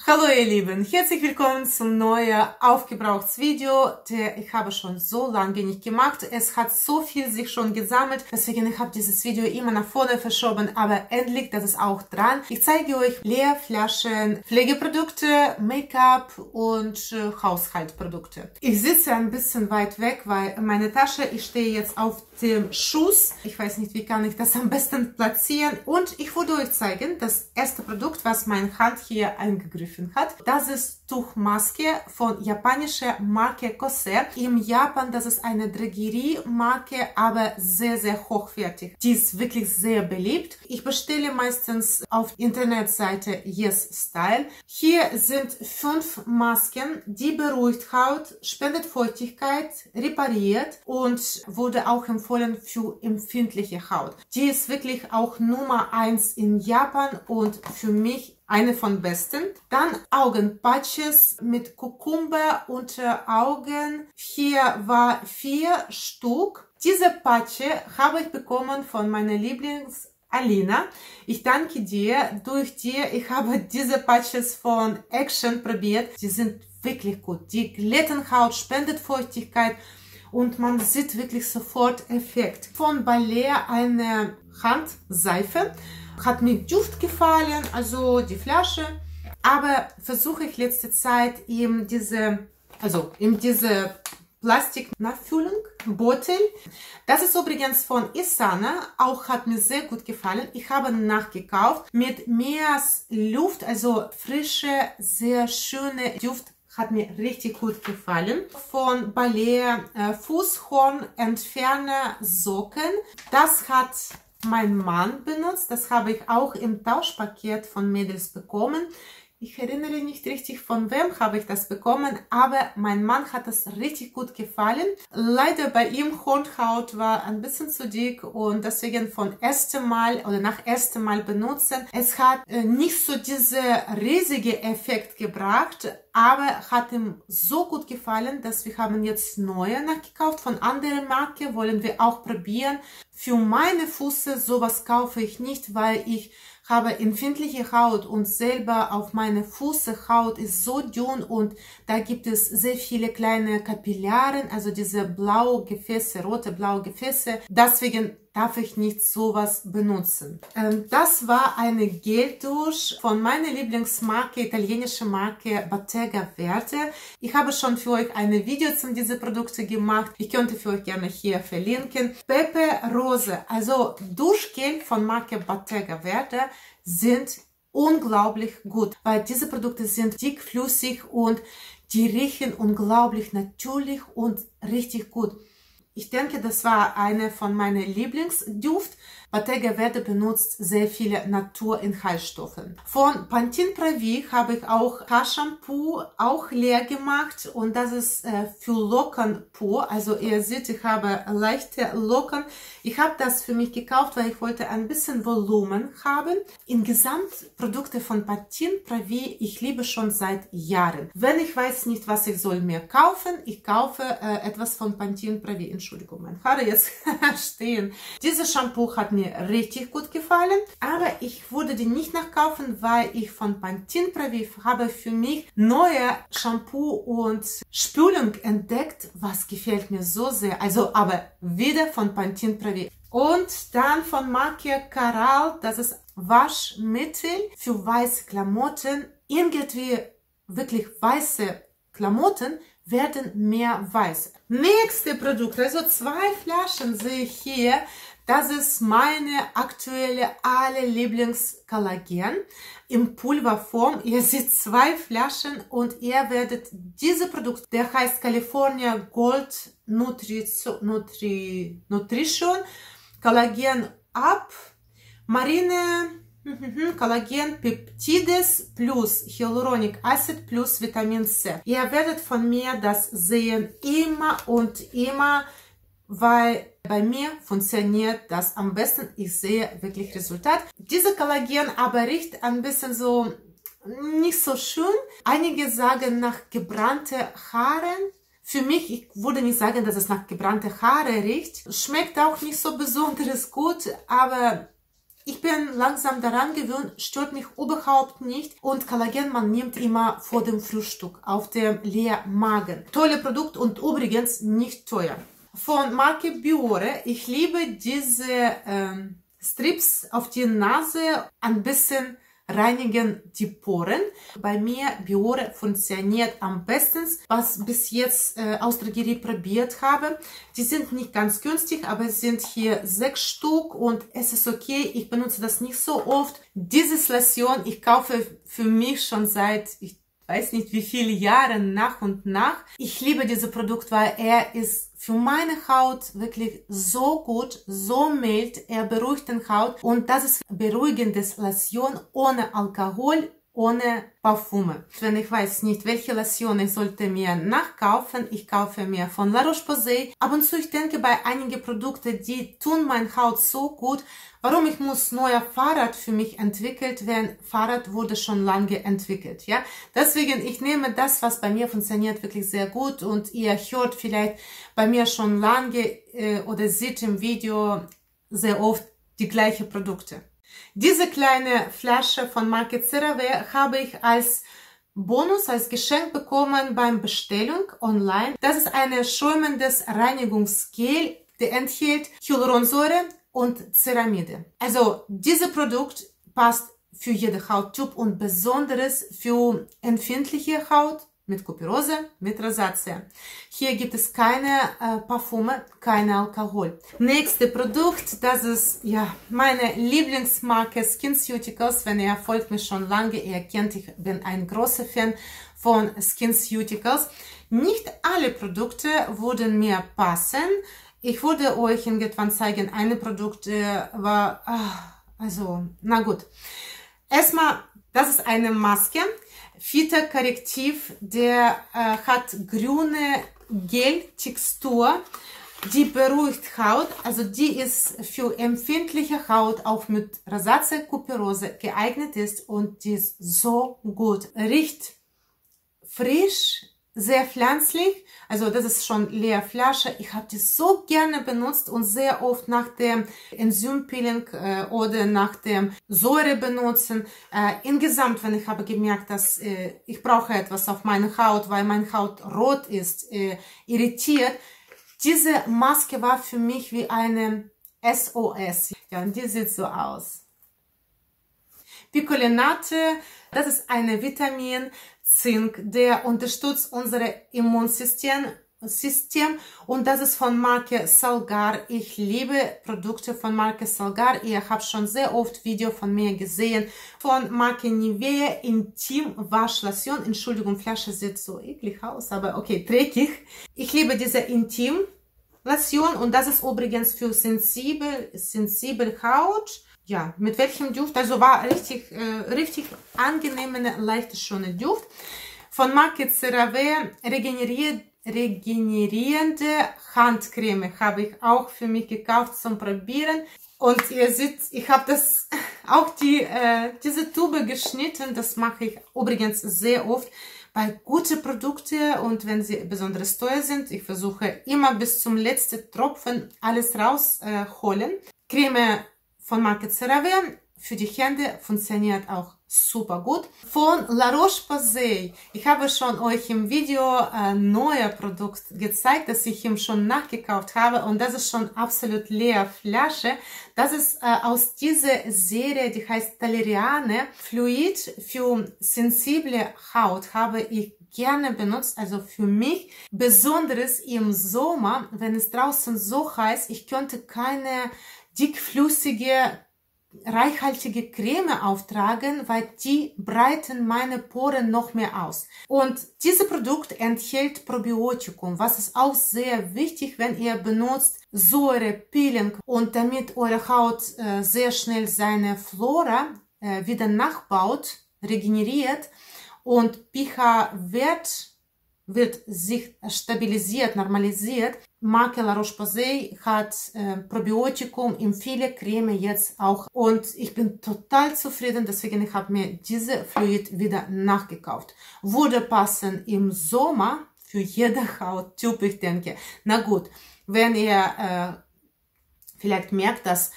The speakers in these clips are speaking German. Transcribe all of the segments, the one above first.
Hallo ihr Lieben, herzlich willkommen zum neuen Aufgebrauchts-Video, der ich habe schon so lange nicht gemacht. Es hat so viel sich schon gesammelt, deswegen ich habe dieses Video immer nach vorne verschoben, aber endlich, das ist auch dran. Ich zeige euch Leerflaschen, Pflegeprodukte, Make-up und Haushaltsprodukte. Ich sitze ein bisschen weit weg, weil meine Tasche, ich stehe jetzt auf dem Schuss. Ich weiß nicht, wie kann ich das am besten platzieren, und ich würde euch zeigen, das erste Produkt, was meine Hand hier eingegriffen hat. Das ist Tuchmaske von japanischer Marke Kose. In Japan, das ist eine Drogeriemarke, aber sehr, sehr hochwertig. Die ist wirklich sehr beliebt. Ich bestelle meistens auf Internetseite Yes Style. Hier sind 5 Masken, die beruhigt Haut, spendet Feuchtigkeit, repariert und wurde auch empfohlen für empfindliche Haut. Die ist wirklich auch Nummer 1 in Japan und für mich eine von besten. Dann Augenpatches mit Kurkuma unter Augen. Hier war 4 Stück. Diese Patche habe ich bekommen von meiner Lieblings Alina. Ich danke dir. Durch dir, ich habe diese Patches von Action probiert. Die sind wirklich gut. Die glätten Haut, spendet Feuchtigkeit und man sieht wirklich sofort Effekt. Von Balea eine Handseife. Hat mir Duft gefallen, also die Flasche, aber versuche ich letzte Zeit in diese Plastiknachfüllung, Bottle. Das ist übrigens von Isana, auch hat mir sehr gut gefallen. Ich habe nachgekauft mit mehr Luft, also frische, sehr schöne Duft. Hat mir richtig gut gefallen. Von Balea Fußhornentferner Socken. Das hat mein Mann benutzt. Das habe ich auch im Tauschpaket von Mädels bekommen. Ich erinnere nicht richtig, von wem habe ich das bekommen, aber mein Mann hat das richtig gut gefallen. Leider bei ihm Hornhaut war ein bisschen zu dick und deswegen nach erstem Mal benutzen. Es hat nicht so diese riesige Effekt gebracht, aber hat ihm so gut gefallen, dass wir haben jetzt neue nachgekauft von anderer Marke, wollen wir auch probieren. Für meine Füße sowas kaufe ich nicht, weil ich habe empfindliche Haut und selber auf meine Füße Haut ist so dünn und da gibt es sehr viele kleine Kapillaren, also diese blaue Gefäße, rote blaue Gefäße. Deswegen darf ich nicht sowas benutzen. Das war eine Geldusche von meiner Lieblingsmarke, italienische Marke Bottega Verde. Ich habe schon für euch ein Video zu diesen Produkten gemacht. Ich könnte für euch gerne hier verlinken. Pepe Rose, also Duschgel von Marke Bottega Verde, sind unglaublich gut, weil diese Produkte sind dickflüssig und die riechen unglaublich natürlich und richtig gut. Ich denke, das war eine von meinen Lieblingsduft. Bottega Verde benutzt sehr viele Naturinhaltsstoffe. Von Pantene Pravi habe ich auch Haarshampoo auch leer gemacht und das ist für Locken pur. Also ihr seht, ich habe leichte Locken. Ich habe das für mich gekauft, weil ich wollte ein bisschen Volumen haben. Insgesamt Produkte von Pantene Pravi, ich liebe schon seit Jahren. Wenn ich weiß nicht, was ich soll mir kaufen, ich kaufe etwas von Pantene Pravi. Entschuldigung, mein Haare jetzt stehen. Dieses Shampoo hat mir richtig gut gefallen, aber ich würde die nicht nachkaufen, weil ich von Pantene Pravi habe für mich neue Shampoo und Spülung entdeckt, was gefällt mir so sehr. Also aber wieder von Pantene Pravi. Und dann von Marke Caral, das ist Waschmittel für weiße Klamotten. Irgendwie wirklich weiße Klamotten werden mehr weiß. Nächste Produkt, also 2 Flaschen sehe ich hier. Das ist meine aktuelle Lieblings-Kollagen in Pulverform. Ihr seht 2 Flaschen und ihr werdet diese Produkte, der heißt California Gold Nutrition Kollagen Up Marine Kollagen Peptides plus Hyaluronic Acid plus Vitamin C. Ihr werdet von mir das sehen immer und immer, weil bei mir funktioniert das am besten. Ich sehe wirklich Resultat. Diese Kollagen aber riecht ein bisschen so nicht so schön. Einige sagen nach gebrannte Haaren. Für mich, ich würde nicht sagen, dass es nach gebrannte Haare riecht. Schmeckt auch nicht so besonders gut, aber Ich bin langsam daran gewöhnt, stört mich überhaupt nicht. Und Kollagen, man nimmt immer vor dem Frühstück auf dem leeren Magen. Tolle Produkt und übrigens nicht teuer. Von Marke Biore. Ich liebe diese Strips auf die Nase, ein bisschen reinigen die Poren. Bei mir Biore funktioniert am besten, was bis jetzt aus Drogerie probiert habe. Die sind nicht ganz günstig, aber es sind hier 6 Stück und es ist okay. Ich benutze das nicht so oft. Dieses Lotion, ich kaufe für mich schon seit, ich weiß nicht wie viele Jahre nach und nach. Ich liebe dieses Produkt, weil er ist für meine Haut wirklich so gut, so mild. Er beruhigt den Haut und das ist beruhigendes Lotion ohne Alkohol, ohne Parfüme. Wenn ich weiß nicht, welche Lotion ich sollte mir nachkaufen, ich kaufe mir von La Roche-Posay. Ab und zu, ich denke, bei einigen Produkten, die tun meine Haut so gut. Warum ich muss neuer Fahrrad für mich entwickelt, wenn Fahrrad wurde schon lange entwickelt, ja? Deswegen, ich nehme das, was bei mir funktioniert, wirklich sehr gut und ihr hört vielleicht bei mir schon lange oder seht im Video sehr oft die gleichen Produkte. Diese kleine Flasche von Marke CeraVe habe ich als Bonus, als Geschenk bekommen beim Bestellung online. Das ist ein schäumendes Reinigungsgel, der enthält Hyaluronsäure und Ceramide. Also, dieses Produkt passt für jede Hauttyp und besonders für empfindliche Haut mit Kuperose, mit Rosacea. Hier gibt es keine Parfüme, kein Alkohol. Nächste Produkt, das ist ja meine Lieblingsmarke SkinCeuticals. Wenn ihr folgt mir schon lange, ihr kennt, ich bin ein großer Fan von SkinCeuticals. Nicht alle Produkte würden mir passen. Ich würde euch irgendwann zeigen, eine Produkt war, also, na gut. Erstmal, das ist eine Maske. Phytokorrektiv, der hat grüne Gel-Textur, die beruhigt Haut, also die ist für empfindliche Haut, auch mit Rosacea, Kuperose geeignet ist und die ist so gut. Riecht frisch, sehr pflanzlich, also das ist schon leere Flasche. Ich habe die so gerne benutzt und sehr oft nach dem Enzympeeling oder nach dem Säure benutzen. Insgesamt, wenn ich habe gemerkt, dass ich brauche etwas auf meine Haut, weil meine Haut rot ist, irritiert. Diese Maske war für mich wie eine SOS. Ja, und die sieht so aus. Picolinate, das ist eine Vitamin Zink, der unterstützt unser Immunsystem und das ist von Marke Salgar. Ich liebe Produkte von Marke Salgar. Ihr habt schon sehr oft Video von mir gesehen. Von Marke Nivea Intim Waschlotion. Entschuldigung, Flasche sieht so eklig aus, aber okay, dreckig. Ich liebe diese Intim Lotion und das ist übrigens für sensible Haut. Ja, mit welchem Duft? Also war richtig angenehme, leichte, schöne Duft. Von Marke CeraVe regenerierende Handcreme habe ich auch für mich gekauft zum Probieren. Und ihr seht, ich habe das auch diese Tube geschnitten. Das mache ich übrigens sehr oft bei guten Produkten und wenn sie besonders teuer sind. Ich versuche immer bis zum letzten Tropfen alles rausholen. Creme von Marke CeraVe für die Hände funktioniert auch super gut. Von La Roche-Posay. Ich habe schon euch im Video ein neues Produkt gezeigt, das ich ihm schon nachgekauft habe und das ist schon absolut leere Flasche. Das ist aus dieser Serie, die heißt Taleriane. Fluid für sensible Haut habe ich gerne benutzt, also für mich, besonders im Sommer, wenn es draußen so heiß, ich könnte keine dickflüssige, reichhaltige Creme auftragen, weil die breiten meine Poren noch mehr aus. Und dieses Produkt enthält Probiotikum, was ist auch sehr wichtig, wenn ihr benutzt Säurepeeling und damit eure Haut sehr schnell seine Flora wieder nachbaut, regeneriert und pH-Wert wird sich stabilisiert, normalisiert. Marke La Roche-Posay hat Probiotikum in viele Creme jetzt auch und ich bin total zufrieden, deswegen ich habe mir diese Fluid wieder nachgekauft. Würde passen im Sommer für jede Hauttyp, ich denke. Na gut, wenn ihr vielleicht merkt, dass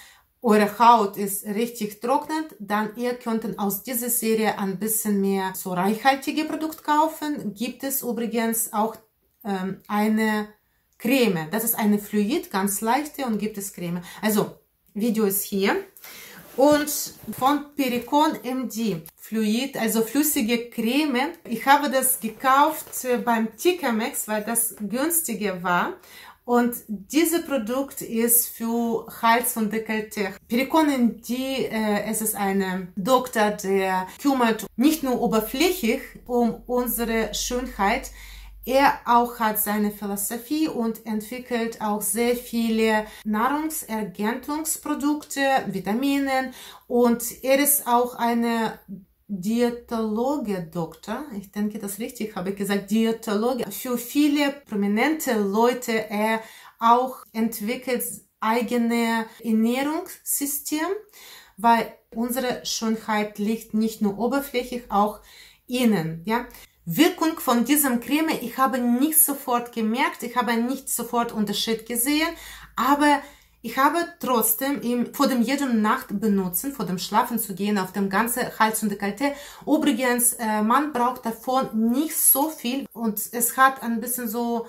eure Haut ist richtig trocknet, dann ihr könnt aus dieser Serie ein bisschen mehr so reichhaltige Produkte kaufen. Gibt es übrigens auch eine Creme. Das ist eine Fluid, ganz leichte, und gibt es Creme. Also, Video ist hier. Und von Pericon MD Fluid, also flüssige Creme. Ich habe das gekauft beim TK Maxx, weil das günstiger war. Und dieses Produkt ist für Hals und Dekolleté. Pericon MD, es ist ein Doktor, der kümmert nicht nur oberflächlich um unsere Schönheit. Er auch hat seine Philosophie und entwickelt auch sehr viele Nahrungsergänzungsprodukte, Vitamine, und er ist auch eine Diätologe-Doktor. Ich denke, das richtig habe ich gesagt, Diätologe. Für viele prominente Leute, er auch entwickelt eigene Ernährungssystem, weil unsere Schönheit liegt nicht nur oberflächlich, auch innen, ja. Wirkung von diesem Creme, ich habe nicht sofort gemerkt, ich habe nicht sofort Unterschied gesehen, aber ich habe trotzdem vor dem jeden Nacht benutzen, vor dem Schlafen zu gehen, auf dem ganzen Hals und Dekolleté. Übrigens, man braucht davon nicht so viel und es hat ein bisschen so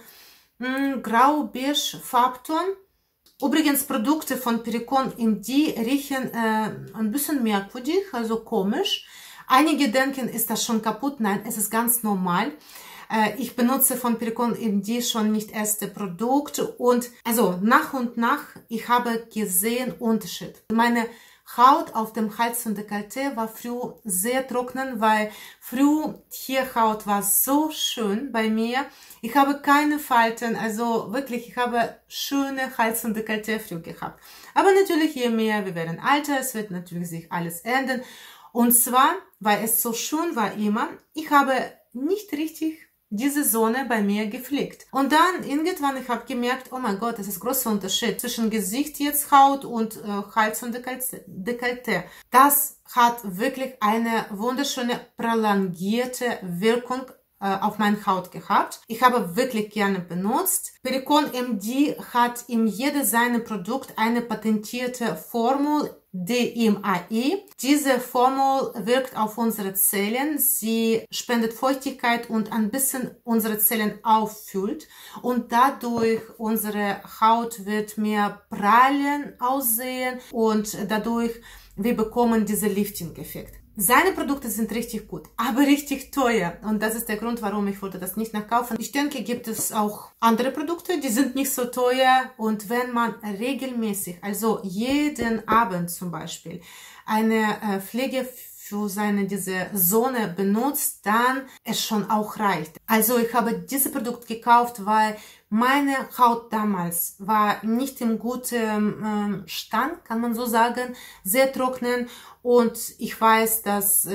grau-beige Farbton. Übrigens, Produkte von Pericon MD riechen ein bisschen merkwürdig, also komisch. Einige denken, ist das schon kaputt? Nein, es ist ganz normal. Ich benutze von Pericon MD schon nicht erste Produkt und also nach und nach, ich habe gesehen Unterschied. Meine Haut auf dem Hals und Dekolleté war früher sehr trocken, weil früher Tierhaut war so schön bei mir. Ich habe keine Falten, also wirklich, ich habe schöne Hals und Dekolleté früher gehabt. Aber natürlich, je mehr wir werden älter, es wird natürlich sich alles ändern. Und zwar, weil es so schön war immer, ich habe nicht richtig diese Sonne bei mir gepflegt. Und dann irgendwann, ich habe gemerkt, oh mein Gott, das ist ein großer Unterschied zwischen Gesicht jetzt Haut und Hals und Dekolleté. Das hat wirklich eine wunderschöne prolongierte Wirkung auf meine Haut gehabt. Ich habe wirklich gerne benutzt. Pericon MD hat in jedem seiner Produkte eine patentierte Formel DMAE. Diese Formel wirkt auf unsere Zellen. Sie spendet Feuchtigkeit und ein bisschen unsere Zellen auffüllt. Und dadurch unsere Haut wird mehr prallen aussehen und dadurch wir bekommen diesen Lifting-Effekt. Seine Produkte sind richtig gut, aber richtig teuer. Und das ist der Grund, warum ich wollte das nicht nachkaufen. Ich denke, gibt es auch andere Produkte, die sind nicht so teuer. Und wenn man regelmäßig, also jeden Abend zum Beispiel, eine Pflege für diese Sonne benutzt, dann es schon auch reicht. Also ich habe dieses Produkt gekauft, weil meine Haut damals war nicht im guten Stand, kann man so sagen, sehr trocken. Und ich weiß, dass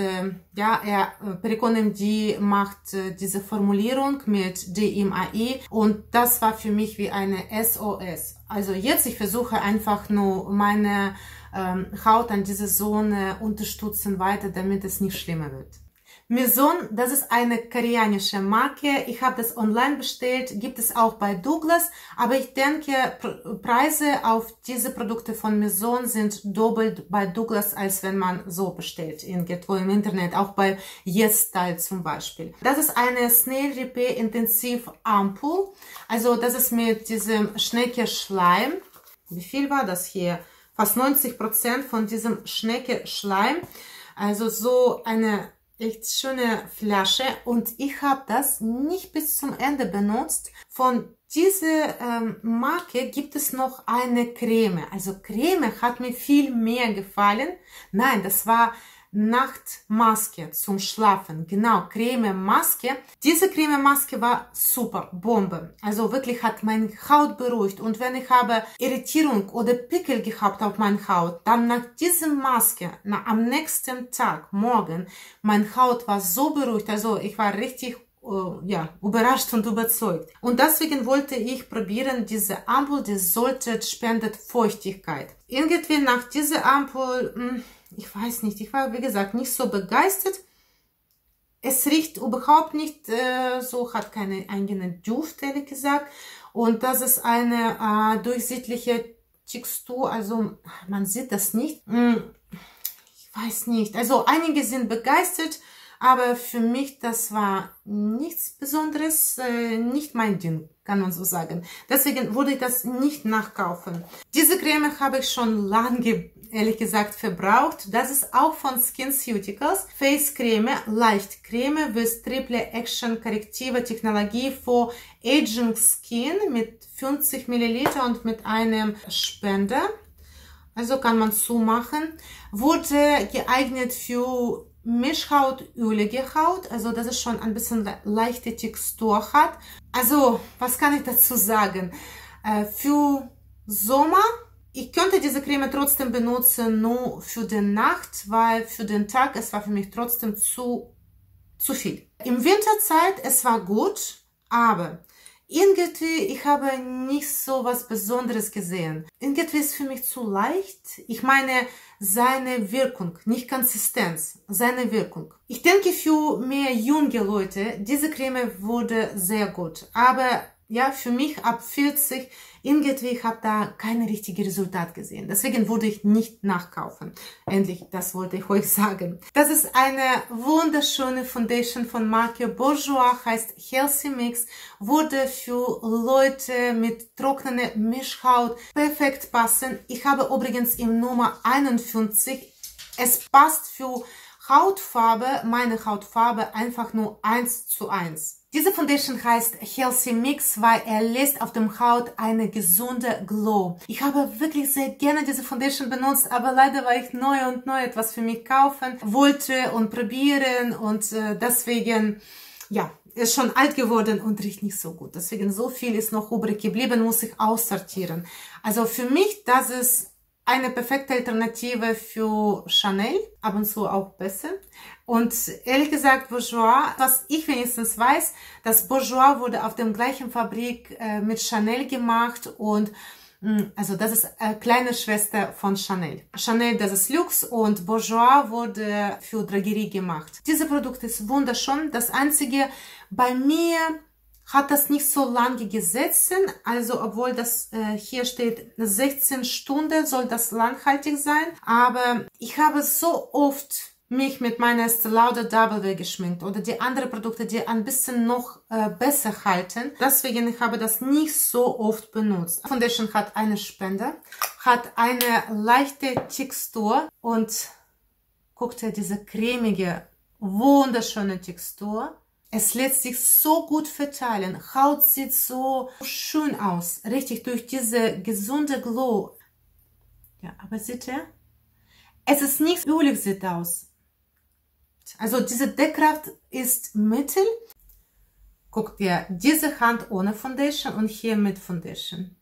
Pericon MD macht diese Formulierung mit DMAE und das war für mich wie eine SOS. Also jetzt, ich versuche einfach nur meine Haut an dieser Sonne unterstützen weiter, damit es nicht schlimmer wird. Maison, das ist eine koreanische Marke. Ich habe das online bestellt, gibt es auch bei Douglas, aber ich denke, Preise auf diese Produkte von Maison sind doppelt bei Douglas, als wenn man so bestellt, irgendwo im Internet, auch bei YesStyle zum Beispiel. Das ist eine Snail Repair Intensiv Ampul, also das ist mit diesem Schnecke-Schleim. Wie viel war das hier? Fast 90% von diesem Schnecke-Schleim, also so eine echt schöne Flasche und ich habe das nicht bis zum Ende benutzt. Von dieser Marke gibt es noch eine Creme. Also Creme hat mir viel mehr gefallen. Nein, das war Nachtmaske zum Schlafen. Genau, Creme-Maske. Diese Creme-Maske war super, Bombe. Also wirklich hat meine Haut beruhigt. Und wenn ich habe Irritierung oder Pickel gehabt auf meiner Haut, dann nach dieser Maske, am nächsten Tag, morgen, meine Haut war so beruhigt. Also ich war richtig überrascht und überzeugt. Und deswegen wollte ich probieren, diese Ampel, die spendet Feuchtigkeit. Irgendwie nach dieser Ampel, ich weiß nicht, ich war wie gesagt nicht so begeistert. Es riecht überhaupt nicht so, hat keine eigene Duft, ehrlich gesagt. Und das ist eine durchsichtige Textur, also man sieht das nicht. Ich weiß nicht, also einige sind begeistert, aber für mich, das war nichts Besonderes, nicht mein Ding, kann man so sagen. Deswegen würde ich das nicht nachkaufen. Diese Creme habe ich schon lange, ehrlich gesagt, verbraucht. Das ist auch von SkinCeuticals. Face Creme, leicht Creme with Triple Action Korrektive Technologie for Aging Skin mit 50 ml und mit einem Spender. Also kann man zumachen. Wurde geeignet für Mischhaut, ölige Haut. Also das ist schon ein bisschen leichte Textur hat. Also was kann ich dazu sagen? Für Sommer, ich könnte diese Creme trotzdem benutzen, nur für die Nacht, weil für den Tag, es war für mich trotzdem zu viel. Im Winterzeit, es war gut, aber irgendwie, ich habe nicht so was Besonderes gesehen. Irgendwie ist für mich zu leicht. Ich meine, seine Wirkung, nicht Konsistenz, seine Wirkung. Ich denke, für mehr junge Leute, diese Creme wurde sehr gut. Aber ja, für mich ab 40, irgendwie, ich habe da kein richtiges Resultat gesehen. Deswegen würde ich nicht nachkaufen. Endlich, das wollte ich euch sagen. Das ist eine wunderschöne Foundation von Marke Bourjois, heißt Healthy Mix, wurde für Leute mit trockener Mischhaut perfekt passen. Ich habe übrigens im Nummer 51. Es passt für Hautfarbe, meine Hautfarbe, einfach nur 1:1. Diese Foundation heißt Healthy Mix, weil er lässt auf dem Haut eine gesunde Glow. Ich habe wirklich sehr gerne diese Foundation benutzt, aber leider war ich neu etwas für mich kaufen wollte und probieren und deswegen, ja, ist schon alt geworden und riecht nicht so gut. Deswegen so viel ist noch übrig geblieben, muss ich aussortieren. Also für mich, das ist eine perfekte Alternative für Chanel, ab und zu auch besser. Und ehrlich gesagt, Bourjois, was ich wenigstens weiß, dass Bourjois wurde auf der gleichen Fabrik mit Chanel gemacht und also das ist eine kleine Schwester von Chanel. Chanel, das ist Luxe und Bourjois wurde für Drogerie gemacht. Dieses Produkt ist wunderschön. Das Einzige, bei mir hat das nicht so lange gesessen, also obwohl das hier steht 16 Stunden soll das langhaltig sein, aber ich habe so oft mich mit meiner Estée Lauder Double Wear geschminkt oder die anderen Produkte, die ein bisschen noch besser halten. Deswegen ich habe das nicht so oft benutzt. Foundation hat eine Spende, hat eine leichte Textur und guckt ihr diese cremige, wunderschöne Textur. Es lässt sich so gut verteilen. Haut sieht so schön aus. Richtig durch diese gesunde Glow. Ja, aber seht ihr? Es ist nicht ölig, sieht aus. Also diese Deckkraft ist mittel. Guckt ihr, diese Hand ohne Foundation und hier mit Foundation.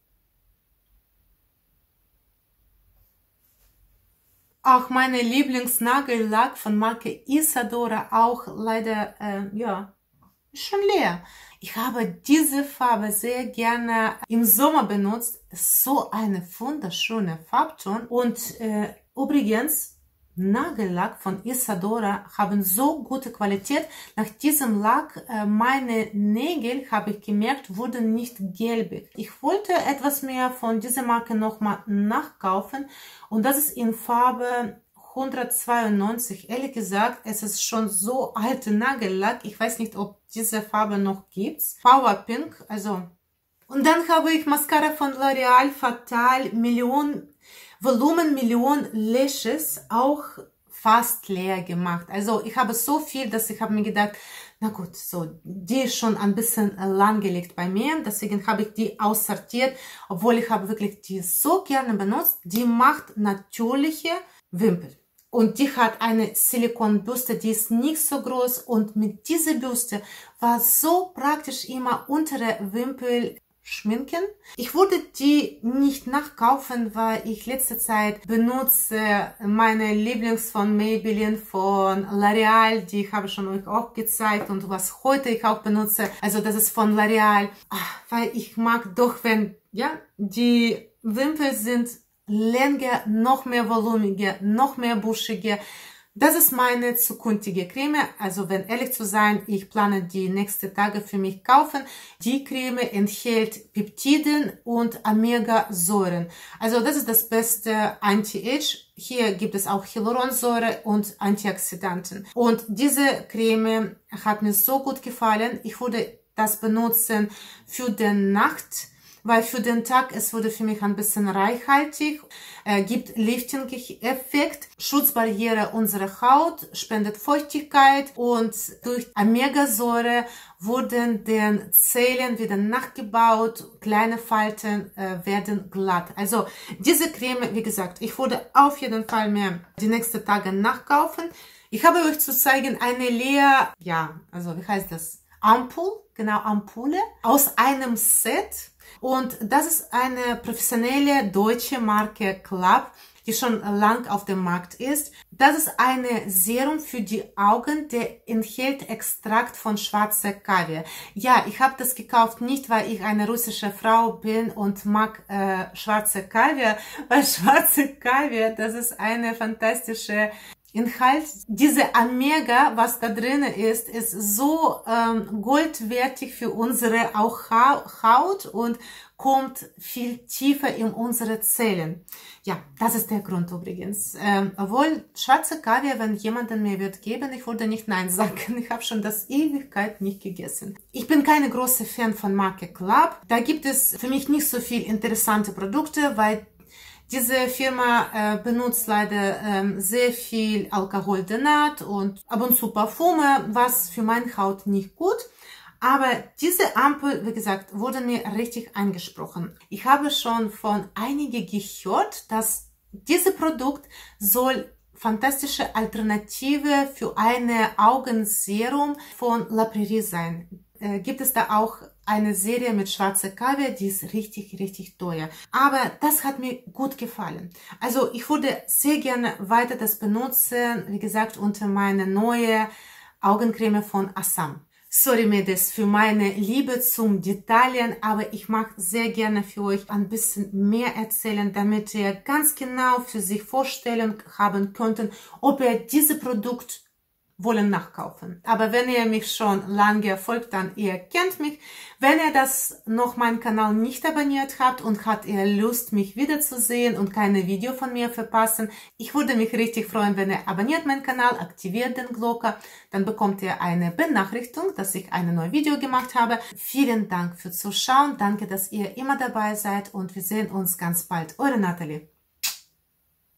Auch meine Lieblingsnagellack von Marke Isadora auch leider, ja, schon leer. Ich habe diese Farbe sehr gerne im Sommer benutzt. So eine wunderschöne Farbton. Und übrigens, Nagellack von Isadora haben so gute Qualität. Nach diesem Lack, meine Nägel, habe ich gemerkt, wurden nicht gelbig. Ich wollte etwas mehr von dieser Marke nochmal nachkaufen und das ist in Farbe 192. Ehrlich gesagt, es ist schon so alter Nagellack. Ich weiß nicht, ob diese Farbe noch gibt. Power Pink, also. Und dann habe ich Mascara von L'Oreal Fatal Volumen Million Lashes auch fast leer gemacht. Also ich habe so viel, dass ich habe mir gedacht, na gut, so die ist schon ein bisschen langgelegt bei mir. Deswegen habe ich die aussortiert, obwohl ich habe wirklich die so gerne benutzt. Die macht natürliche Wimpel. Und die hat eine Silikonbürste, die ist nicht so groß. Und mit dieser Bürste war so praktisch immer untere Wimpel schminken. Ich würde die nicht nachkaufen, weil ich letzte Zeit benutze meine Lieblings von Maybelline, von L'Oreal, die ich habe schon euch auch gezeigt und was heute ich auch benutze. Also das ist von L'Oreal, weil ich mag doch, wenn, ja, die Wimpel sind länger, noch mehr volumiger, noch mehr buschiger. Das ist meine zukünftige Creme. Also wenn ehrlich zu sein, ich plane die nächsten Tage für mich kaufen. Die Creme enthält Peptiden und Omega-Säuren. Also das ist das beste Anti-Age. Hier gibt es auch Hyaluronsäure und Antioxidantien. Und diese Creme hat mir so gut gefallen. Ich würde das benutzen für die Nacht, weil für den Tag, es wurde für mich ein bisschen reichhaltig, gibt Lifting-Effekt, Schutzbarriere unserer Haut, spendet Feuchtigkeit und durch Omega-Säure wurden den Zellen wieder nachgebaut, kleine Falten werden glatt. Also diese Creme, wie gesagt, ich würde auf jeden Fall mir die nächsten Tage nachkaufen. Ich habe euch zu zeigen eine leer, also wie heißt das? Ampulle aus einem Set. Und das ist eine professionelle deutsche Marke Club, die schon lang auf dem Markt ist. Das ist eine Serum für die Augen, der enthält Extrakt von schwarzer Kaviar. Ja, ich habe das gekauft nicht, weil ich eine russische Frau bin und mag schwarze Kaviar, weil schwarze Kaviar, das ist eine fantastische Inhalt. Diese Omega, was da drin ist so goldwertig für unsere auch Haut und kommt viel tiefer in unsere Zellen. Ja, das ist der Grund übrigens. Obwohl schwarze Kaviar, wenn jemanden mir wird geben, ich würde nicht Nein sagen. Ich habe schon das Ewigkeit nicht gegessen. Ich bin keine große Fan von Marke Club. Da gibt es für mich nicht so viel interessante Produkte, weil diese Firma benutzt leider sehr viel Alkoholdenat und ab und zu Parfüme, was für meine Haut nicht gut. Aber diese Ampel, wie gesagt, wurde mir richtig angesprochen. Ich habe schon von einigen gehört, dass dieses Produkt soll fantastische Alternative für eine Augenserum von La Prairie sein. Gibt es da auch eine Serie mit schwarzer Kaviar, die ist richtig, richtig teuer. Aber das hat mir gut gefallen. Also ich würde sehr gerne weiter das benutzen, wie gesagt, unter meine neue Augencreme von Assam. Sorry, Mädels, für meine Liebe zum Detaillen, aber ich mag sehr gerne für euch ein bisschen mehr erzählen, damit ihr ganz genau für sich vorstellen haben könnten, ob ihr dieses Produkt wollen nachkaufen. Aber wenn ihr mich schon lange folgt, dann ihr kennt mich. Wenn ihr das noch meinen Kanal nicht abonniert habt und habt ihr Lust, mich wiederzusehen und keine Video von mir verpassen, ich würde mich richtig freuen, wenn ihr abonniert meinen Kanal, aktiviert den Glocke, dann bekommt ihr eine Benachrichtigung, dass ich ein neues Video gemacht habe. Vielen Dank fürs Zuschauen, danke, dass ihr immer dabei seid und wir sehen uns ganz bald. Eure Nathalie.